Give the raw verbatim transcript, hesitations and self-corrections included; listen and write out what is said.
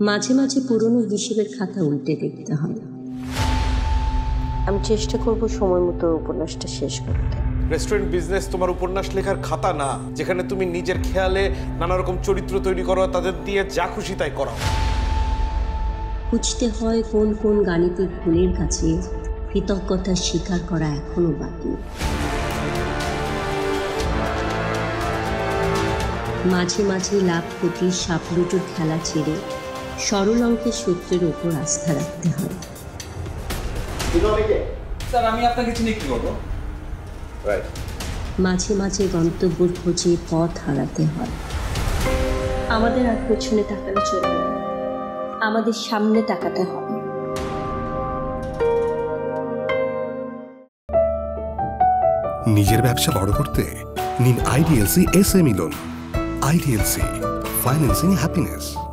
মাঝে মাঝে পুরনো হিসেবের খাতা উল্টে দেখতে হয়। আমি চেষ্টা করব সময় মতো উপন্যাসটা শেষ করতে। রেস্টুরেন্ট বিজনেস তোমার উপন্যাস লেখার খাতা না, যেখানে তুমি নিজের খেয়ালে নানা রকম চরিত্র তৈরি করো, তাদের দিয়ে যা খুশি তাই করো। খুঁজতে হয় কোন কোন গাণিতিক গুণের কাছে কৃতজ্ঞতা স্বীকার করা এখনো বাকি। মাঝে মাঝে লাভ ক্ষতির সাপলুটোর খেলা ছেড়ে সরল অঙ্কের সূত্রের ওপর আস্থা রাখতে হয়। স্যার আমি আপনাকে চিনি কি করবো? মাঝে মাঝে গন্তব্যের খোঁজে পথ হারাতে হয়। আমাদের আর পেছনে তাকালে চলবে না, আমাদের সামনে তাকাতে হবে। নিজের ব্যবসা বড় করতে নিন IDLC SME loan. IDLC, financing happiness.